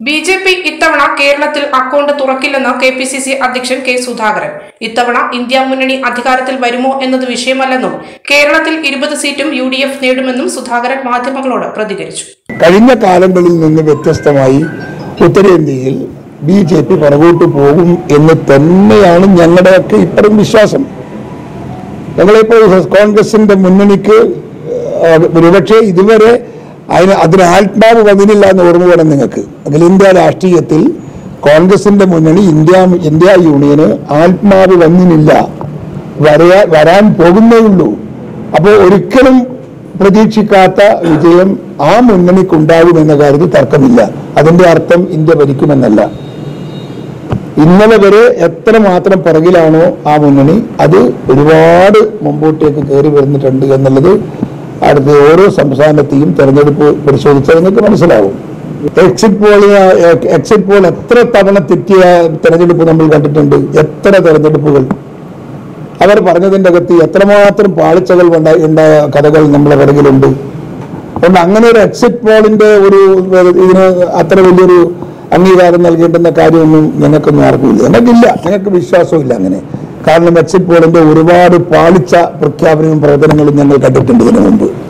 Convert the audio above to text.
BJP ഇത്തവണ കേരളത്തിൽ account തുറക്കില്ലെന്ന് കെപിസിസി അധ്യക്ഷൻ കെ സുധാകരൻ. ഇത്തവണ ഇന്ത്യ മുന്നണി അധികാരത്തിൽ വരുമോ എന്നത് വിഷയമല്ലെന്നും കേരളത്തിൽ 20 സീറ്റും UDF നേടുമെന്നും സുധാകരൻ മാധ്യമങ്ങളോട് പ്രതികരിച്ചു. കഴിഞ്ഞ കാലങ്ങളിൽ നിന്ന് വ്യത്യസ്തമായി ഉത്തരേന്ത്യയിൽ ബിജെപി പുറകോട്ട് പോകും എന്ന് തന്നെയാണ് ഞങ്ങളുടെയൊക്കെ ഇപ്പോഴും വിശ്വാസം. ഞങ്ങളിപ്പോൾ കോൺഗ്രസിന്റെ മുന്നണിക്ക് ഒരുപക്ഷെ ഇതുവരെ അതിന് ആത്മാവ് വന്നില്ല എന്ന് ഓർമ്മ വേണം നിങ്ങൾക്ക്. അഖിലേന്ത്യാ രാഷ്ട്രീയത്തിൽ കോൺഗ്രസിന്റെ മുന്നണി ഇന്ത്യ യൂണിയന് ആത്മാവ് വന്നില്ല, വരാൻ പോകുന്നേയുള്ളൂ. അപ്പോൾ ഒരിക്കലും പ്രതീക്ഷിക്കാത്ത വിജയം ആ മുന്നണിക്കുണ്ടാകുമെന്ന കാര്യത്തിൽ തർക്കമില്ല. അതിന്റെ അർത്ഥം ഇന്ത്യ ഭരിക്കുമെന്നല്ല. ഇന്നലെ വരെ എത്രമാത്രം പിറകിലാണോ ആ മുന്നണി, അത് ഒരുപാട് മുമ്പോട്ടേക്ക് കയറി വരുന്നിട്ടുണ്ട് എന്നുള്ളത് അടുത്ത ഓരോ സംസ്ഥാനത്തെയും തെരഞ്ഞെടുപ്പ് പരിശോധിച്ചാൽ നിങ്ങൾക്ക് മനസ്സിലാവും. എക്സിറ്റ് പോൾ എത്ര തവണ തെറ്റിയ തെരഞ്ഞെടുപ്പ് നമ്മൾ കണ്ടിട്ടുണ്ട്. എത്ര തെരഞ്ഞെടുപ്പുകൾ അവർ പറഞ്ഞതിൻ്റെ അകത്ത് എത്രമാത്രം പാളിച്ചകൾ ഉണ്ടായ കഥകൾ നമ്മളെ പിറകിലുണ്ട്. അതുകൊണ്ട് അങ്ങനെ ഒരു എക്സിറ്റ് പോളിന്റെ ഇതിന് അത്ര വലിയൊരു അംഗീകാരം നൽകേണ്ടുന്ന കാര്യമൊന്നും ഞങ്ങൾക്കൊന്നും ആർക്കുമില്ല. ഞങ്ങൾക്ക് വിശ്വാസമില്ല അങ്ങനെ. കാരണം എക്സിറ്റ് പോളിന്റെ ഒരുപാട് പാളിച്ച പ്രഖ്യാപനവും പ്രവർത്തനങ്ങളും ഞങ്ങൾ കണ്ടിട്ടുണ്ട് ഇതിനു മുമ്പ്.